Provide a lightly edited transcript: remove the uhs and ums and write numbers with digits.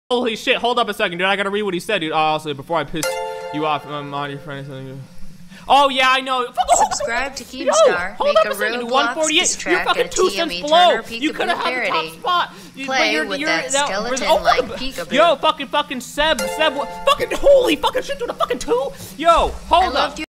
Holy shit, hold up a second, dude. I gotta read what he said, dude. Also, before I piss you off, I'm on your friend. Oh, yeah, I know. Subscribe to Keemstar. Make a real 148. You're fucking 2 cents below. You could have had the top spot. Play with that skeleton-like peekaboo. Yo, fucking Seb. Fucking holy fucking shit, dude. A fucking 2. Yo, hold up.